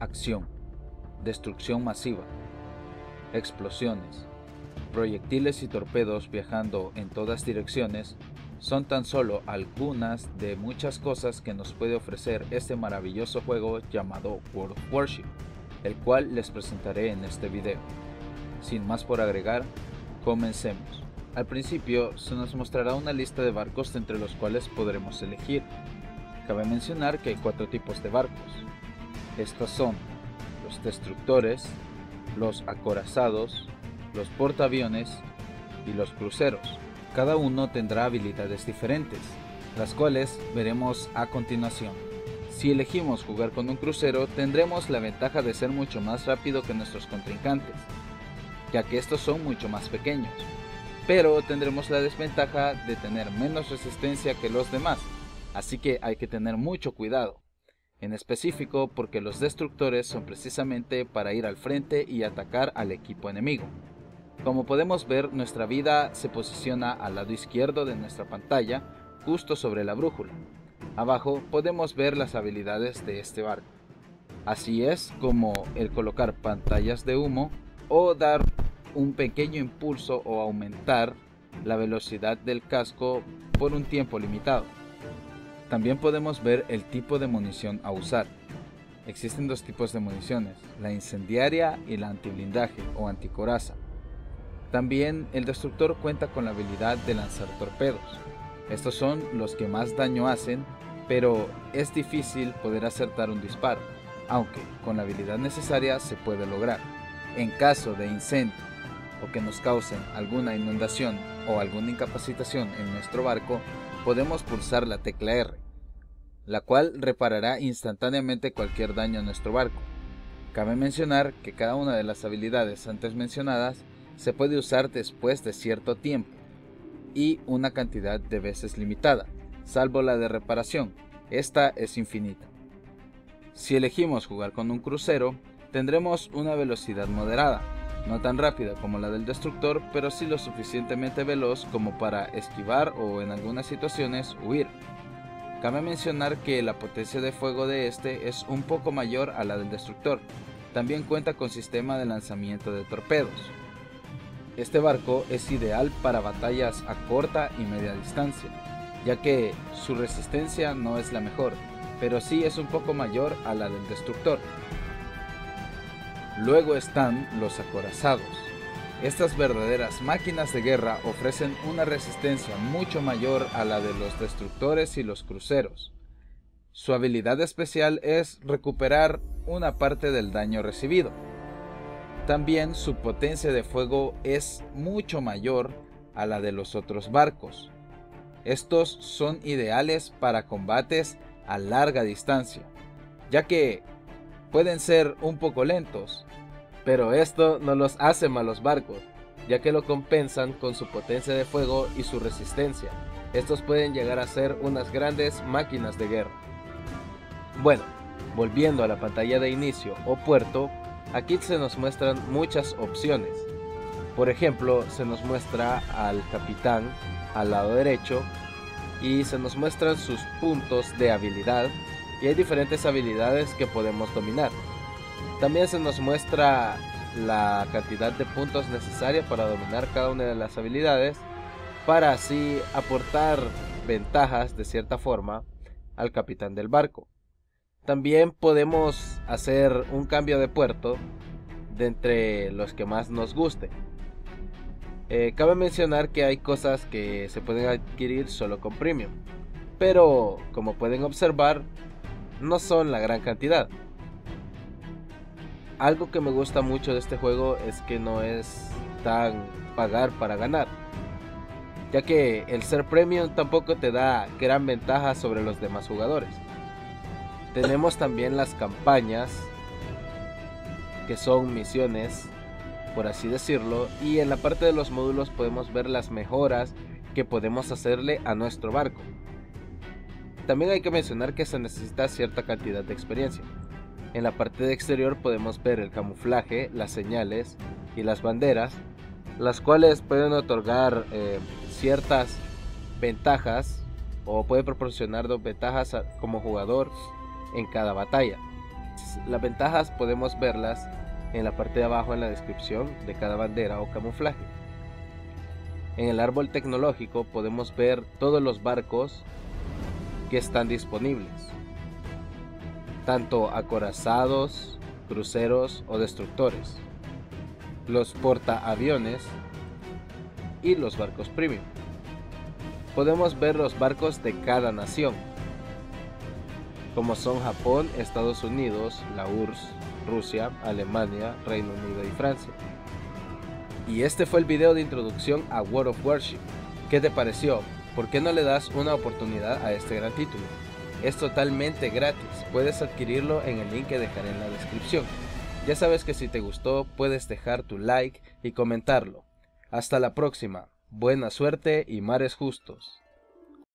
Acción, destrucción masiva, explosiones, proyectiles y torpedos viajando en todas direcciones son tan solo algunas de muchas cosas que nos puede ofrecer este maravilloso juego llamado World of Warship, el cual les presentaré en este video. Sin más por agregar, comencemos. Al principio se nos mostrará una lista de barcos entre los cuales podremos elegir. Cabe mencionar que hay 4 tipos de barcos. Estos son los destructores, los acorazados, los portaaviones y los cruceros. Cada uno tendrá habilidades diferentes, las cuales veremos a continuación. Si elegimos jugar con un crucero, tendremos la ventaja de ser mucho más rápido que nuestros contrincantes, ya que estos son mucho más pequeños, pero tendremos la desventaja de tener menos resistencia que los demás, así que hay que tener mucho cuidado, en específico porque los destructores son precisamente para ir al frente y atacar al equipo enemigo. Como podemos ver, nuestra vida se posiciona al lado izquierdo de nuestra pantalla, justo sobre la brújula. Abajo podemos ver las habilidades de este barco. Así es como el colocar pantallas de humo o dar un pequeño impulso o aumentar la velocidad del casco por un tiempo limitado. También podemos ver el tipo de munición a usar. Existen 2 tipos de municiones, la incendiaria y la antiblindaje o anticoraza. También el destructor cuenta con la habilidad de lanzar torpedos. Estos son los que más daño hacen, pero es difícil poder acertar un disparo, aunque con la habilidad necesaria se puede lograr. En caso de incendio o que nos causen alguna inundación o alguna incapacitación en nuestro barco, podemos pulsar la tecla R, la cual reparará instantáneamente cualquier daño a nuestro barco. Cabe mencionar que cada una de las habilidades antes mencionadas se puede usar después de cierto tiempo y una cantidad de veces limitada, salvo la de reparación, esta es infinita. Si elegimos jugar con un crucero, tendremos una velocidad moderada, no tan rápida como la del destructor, pero sí lo suficientemente veloz como para esquivar o en algunas situaciones huir. Cabe mencionar que la potencia de fuego de este es un poco mayor a la del destructor. También cuenta con sistema de lanzamiento de torpedos. Este barco es ideal para batallas a corta y media distancia, ya que su resistencia no es la mejor, pero sí es un poco mayor a la del destructor. Luego están los acorazados. Estas verdaderas máquinas de guerra ofrecen una resistencia mucho mayor a la de los destructores y los cruceros. Su habilidad especial es recuperar una parte del daño recibido. También su potencia de fuego es mucho mayor a la de los otros barcos. Estos son ideales para combates a larga distancia, ya que pueden ser un poco lentos, pero esto no los hace malos barcos, ya que lo compensan con su potencia de fuego y su resistencia. Estos pueden llegar a ser unas grandes máquinas de guerra. Bueno, volviendo a la pantalla de inicio o puerto, aquí se nos muestran muchas opciones. Por ejemplo, se nos muestra al capitán al lado derecho y se nos muestran sus puntos de habilidad y hay diferentes habilidades que podemos dominar. También se nos muestra la cantidad de puntos necesarios para dominar cada una de las habilidades, para así aportar ventajas de cierta forma al capitán del barco. También podemos hacer un cambio de puerto de entre los que más nos guste. Cabe mencionar que hay cosas que se pueden adquirir solo con premium, pero como pueden observar no son la gran cantidad. Algo que me gusta mucho de este juego es que no es tan pagar para ganar, ya que el ser premium tampoco te da gran ventaja sobre los demás jugadores. Tenemos también las campañas, que son misiones, por así decirlo, y en la parte de los módulos podemos ver las mejoras que podemos hacerle a nuestro barco. También hay que mencionar que se necesita cierta cantidad de experiencia. En la parte de exterior podemos ver el camuflaje, las señales y las banderas, las cuales pueden otorgar ciertas ventajas o puede proporcionar 2 ventajas como jugador en cada batalla. Las ventajas podemos verlas en la parte de abajo en la descripción de cada bandera o camuflaje. En el árbol tecnológico podemos ver todos los barcos que están disponibles, tanto acorazados, cruceros o destructores, los portaaviones y los barcos premium. Podemos ver los barcos de cada nación, como son Japón, Estados Unidos, la URSS, Rusia, Alemania, Reino Unido y Francia. Y este fue el video de introducción a World of Warship. ¿Qué te pareció? ¿Por qué no le das una oportunidad a este gran título? Es totalmente gratis, puedes adquirirlo en el link que dejaré en la descripción. Ya sabes que si te gustó puedes dejar tu like y comentarlo. Hasta la próxima, buena suerte y mares justos.